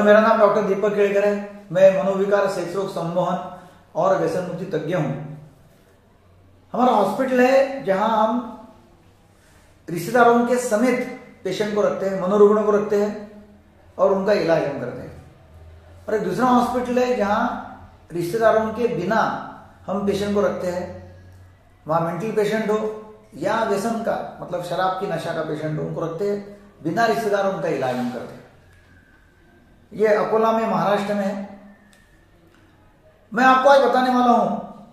मेरा नाम डॉक्टर दीपक केड़कर है। मैं मनोविकार, सेक्स रोग, सम्मोहन और व्यसन मुक्ति तज्ञ हूं। हमारा हॉस्पिटल है जहां हम रिश्तेदारों के समेत पेशेंट को रखते हैं, मनोरुग्णों को रखते हैं और उनका इलाज हम करते हैं। और एक दूसरा हॉस्पिटल है जहां रिश्तेदारों के बिना हम पेशेंट को रखते हैं। वहां मेंटल पेशेंट हो या व्यसन का मतलब शराब की नशा का पेशेंट हो, उनको रखते हैं, बिना रिश्तेदारों उनका इलाज हम करते हैं। ये अकोला में, महाराष्ट्र में है। मैं आपको आज बताने वाला हूं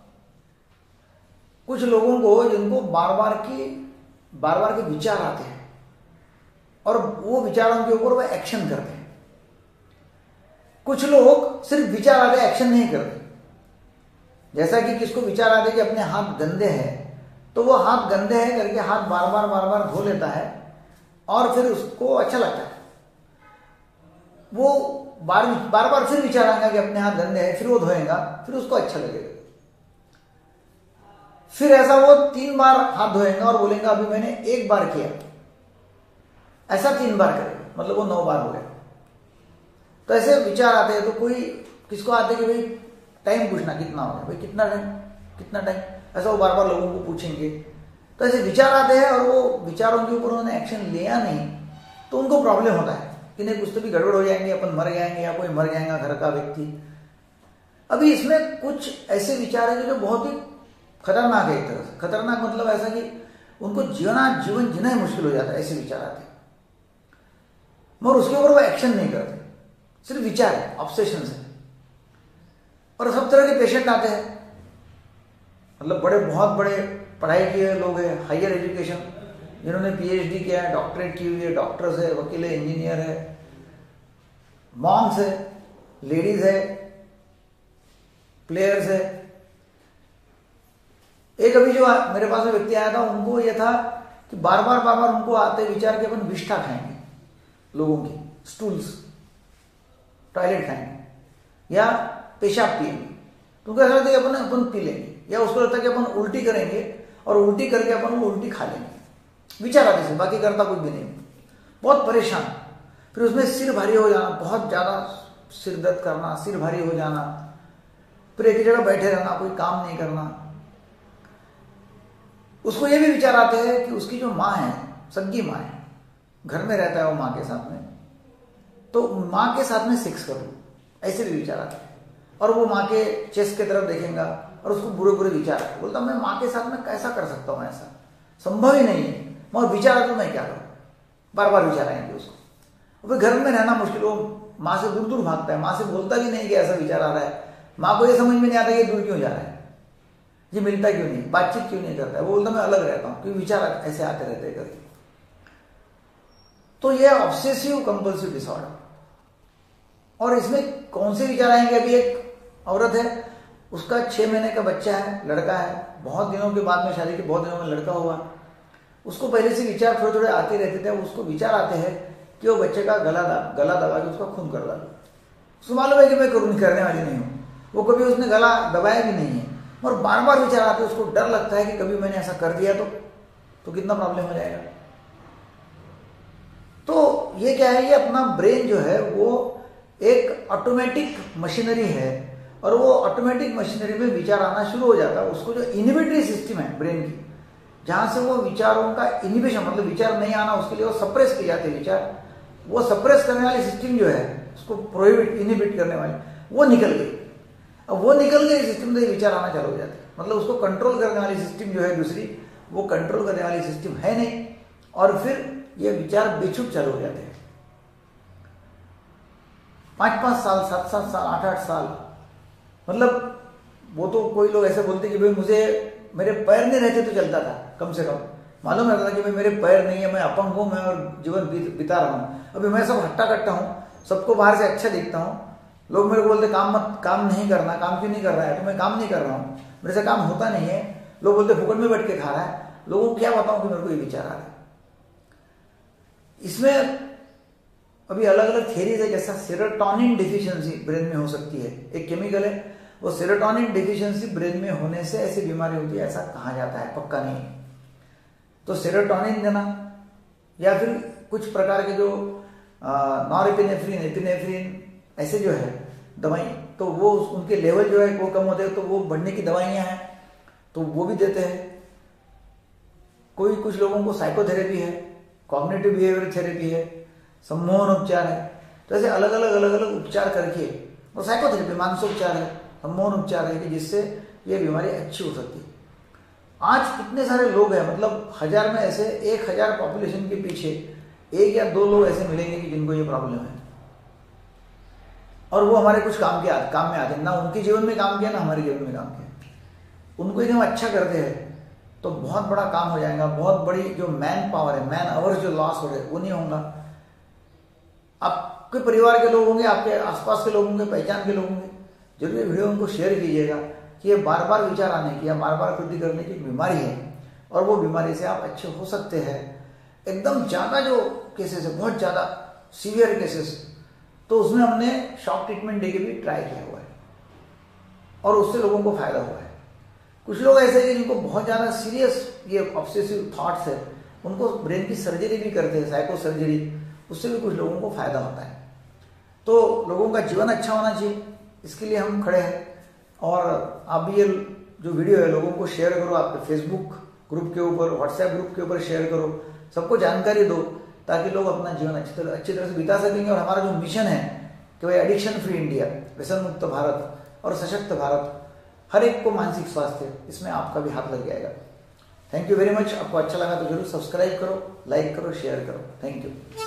कुछ लोगों को जिनको बार बार के विचार आते हैं और वो विचारों के ऊपर वो एक्शन करते हैं। कुछ लोग सिर्फ विचार आते, एक्शन नहीं करते। जैसा कि किसको विचार आते कि अपने हाथ गंदे हैं, तो वो हाथ गंदे हैं करके हाथ बार बार धो लेता है और फिर उसको अच्छा लगता है। वो बार फिर विचार आएगा कि अपने हाथ गंदे हैं, फिर वो धोएगा, फिर उसको अच्छा लगेगा। फिर ऐसा वो 3 बार हाथ धोएगा और बोलेगा अभी मैंने 1 बार किया, ऐसा 3 बार करेगा, मतलब वो 9 बार हो गया। तो ऐसे विचार आते हैं। तो कोई किसको आते हैं कि भाई टाइम पूछना कितना हो गया, भाई कितना टाइम, ऐसा वो बार लोगों को पूछेंगे। तो ऐसे विचार आते हैं और वो विचारों के ऊपर उन्होंने एक्शन लिया नहीं तो उनको प्रॉब्लम होता है कि नहीं कुछ तो भी गड़बड़ हो जाएंगे, अपन मर जाएंगे या कोई मर जाएगा घर का व्यक्ति। अभी इसमें कुछ ऐसे विचार है जो बहुत ही खतरनाक है। एक तरह से खतरनाक मतलब ऐसा कि उनको जीवन जीना ही मुश्किल हो जाता है। ऐसे विचार आते हैं मगर उसके ऊपर वो एक्शन नहीं करते, सिर्फ विचार है, ऑब्सेशन है। और सब तरह के पेशेंट आते हैं, मतलब बहुत बड़े पढ़ाई किए लोग हैं, हायर एजुकेशन, जिन्होंने पीएचडी किया है, डॉक्टरेट की हुई है, डॉक्टर्स है, वकील है, इंजीनियर है, मॉम्स है, लेडीज है, प्लेयर्स है। एक अभी जो मेरे पास में व्यक्ति आया था, उनको यह था कि बार बार उनको आते विचार कि अपन विष्ठा खाएंगे, लोगों की स्टूल्स, टॉयलेट खाएंगे या पेशाब पिएंगे। तो उनको ऐसा लगता है कि अपन पी लेंगे, या उसको लगता है कि अपन उल्टी करेंगे और उल्टी करके अपन वो उल्टी खा लेंगे। विचार आते से, बाकी करता कुछ भी नहीं। बहुत परेशान। फिर उसमें सिर भारी हो जाना, बहुत ज्यादा सिर दर्द करना, सिर भारी हो जाना, फिर एक ही जगह बैठे रहना, कोई काम नहीं करना। उसको ये भी विचार आते हैं कि उसकी जो माँ है, सगी माँ है, घर में रहता है वो माँ के साथ में, तो माँ के साथ में सेक्स करूं, ऐसे भी विचार आते हैं। और वो माँ के चेस्ट की तरफ देखेगा और उसको बुरे विचार आते, बोलता मैं माँ के साथ में कैसा कर सकता हूँ, ऐसा संभव ही नहीं है। मगर विचार आता तो मैं क्या करूं, बार विचार आएंगे उसको। फिर घर में रहना मुश्किल, वो माँ से दूर भागता है, माँ से बोलता भी नहीं कि ऐसा विचार आ रहा है। माँ को ये समझ में नहीं आता कि दूर क्यों जा रहा है, ये मिलता क्यों नहीं, बातचीत क्यों नहीं करता है। वो बोलता मैं अलग रहता हूं, क्योंकि विचार ऐसे आते रहते करके। तो ये ऑब्सेसिव कंपल्सिव डिसऑर्डर। और इसमें कौन से विचार आएंगे, अभी एक औरत है, उसका 6 महीने का बच्चा है, लड़का है, बहुत दिनों के बाद में शादी के बहुत दिनों में लड़का हुआ। उसको पहले से विचार थोड़े आते रहते थे। उसको विचार आते हैं कि वो बच्चे का गला दबा के उसका खून कर डालो। उसको मालूम है कि मैं करने वाली नहीं हूं, वो कभी उसने गला दबाया भी नहीं है, और बार विचार आते हैं। उसको डर लगता है कि कभी मैंने ऐसा कर दिया तो कितना प्रॉब्लम हो जाएगा। तो ये क्या है, ये अपना ब्रेन जो है वो एक ऑटोमेटिक मशीनरी है, और वो ऑटोमेटिक मशीनरी में विचार आना शुरू हो जाता है। उसको जो इनिबिटरी सिस्टम है ब्रेन की, जहां से वो विचारों का इनिबिशन मतलब विचार नहीं आना, उसके लिए वो सप्रेस किए जाते हैं विचार। वो सप्रेस करने वाली सिस्टम जो है, उसको प्रोहिबिट इनिबिट करने वाली, वो निकल गई। अब वो निकल गई सिस्टम से विचार आना चालू हो जाते हैं। मतलब उसको कंट्रोल करने वाली सिस्टम जो है दूसरी, वो कंट्रोल करने वाली सिस्टम है नहीं, और फिर ये विचार बेछूट चालू हो जाते हैं। 5-5 साल, 7-7 साल, 8-8 साल, मतलब वो तो कोई लोग ऐसे बोलते कि भाई मुझे मेरे पैर नहीं रहते तो चलता था, कम से कम मालूम रहता था कि भाई मेरे पैर नहीं है, मैं अपंग हूं, मैं और जीवन बिता रहा हूं। अभी मैं सब हट्टा कट्टा हूं, सबको बाहर से अच्छा दिखता हूं। लोग मेरे को बोलते काम नहीं करना, काम क्यों नहीं कर रहा है, तो मैं काम नहीं कर रहा हूं, मेरे से काम होता नहीं है। लोग बोलते फुकट में बैठ के खा रहा है। लोगों को क्या बताऊं कि मेरे को ये विचार आ रहा है। इसमें अभी अलग अलग थियरीज है, जैसा सेरोटोनिन डिफिशियंसी ब्रेन में हो सकती है, एक केमिकल है, वो सेरोटोनिन डिफिशियंसी ब्रेन में होने से ऐसी बीमारी होती है, ऐसा कहा जाता है, पक्का नहीं। तो सेरोटोनिन देना या फिर कुछ प्रकार के जो नॉरएपिनेफ्रिन, एपिनेफ्रिन ऐसे जो है दवाई, तो वो उनके लेवल जो है वो कम होते हैं तो वो बढ़ने की दवाइयाँ हैं तो वो भी देते हैं। कुछ लोगों को साइकोथेरेपी है, कॉग्निटिव बिहेवियर थेरेपी है, सम्मोहन उपचार है। तो ऐसे अलग अलग उपचार करके, और साइकोथेरेपी मानसोपचार है, सम्मोहन उपचार है कि जिससे ये बीमारी अच्छी हो सकती है। आज कितने सारे लोग हैं, मतलब 1000 में ऐसे 1000 पॉपुलेशन के पीछे 1 या 2 लोग ऐसे मिलेंगे कि जिनको ये प्रॉब्लम है, और वो हमारे कुछ काम में आते हैं। ना उनके जीवन में काम किया, ना हमारे जीवन में काम किया। उनको यदि हम अच्छा करते हैं तो बहुत बड़ा काम हो जाएगा। बहुत बड़ी जो मैन पावर है, मैन आवर्स जो लॉस हो रहे वो नहीं होगा। आपके परिवार के लोग होंगे, आपके आसपास के लोग होंगे, पहचान के लोग होंगे, जरूर ये वीडियो उनको शेयर कीजिएगा कि ये बार बार विचार आने की या बार बार कृति करने की बीमारी है, और वो बीमारी से आप अच्छे हो सकते हैं। एकदम ज्यादा जो केसेस है, बहुत ज्यादा सीवियर केसेस, तो उसमें हमने शॉक ट्रीटमेंट देके भी ट्राई किया हुआ है और उससे लोगों को फायदा हुआ है। कुछ लोग ऐसे हैं जिनको बहुत ज्यादा सीरियस ये ऑब्सेसिव थॉट्स है, उनको ब्रेन की सर्जरी भी करते हैं, साइको सर्जरी, उससे भी कुछ लोगों को फायदा होता है। तो लोगों का जीवन अच्छा होना चाहिए, इसके लिए हम खड़े हैं। और आप भी ये जो वीडियो है लोगों को शेयर करो, आपके फेसबुक ग्रुप के ऊपर, व्हाट्सएप ग्रुप के ऊपर शेयर करो, सबको जानकारी दो, ताकि लोग अपना जीवन अच्छी तरह से बिता सकेंगे। और हमारा जो मिशन है कि भाई एडिक्शन फ्री इंडिया, व्यसन मुक्त भारत और सशक्त भारत, हर एक को मानसिक स्वास्थ्य, इसमें आपका भी हाथ लग जाएगा। Thank you very much. आपको अच्छा लगा तो जरूर सब्सक्राइब करो, लाइक करो, शेयर करो। Thank you.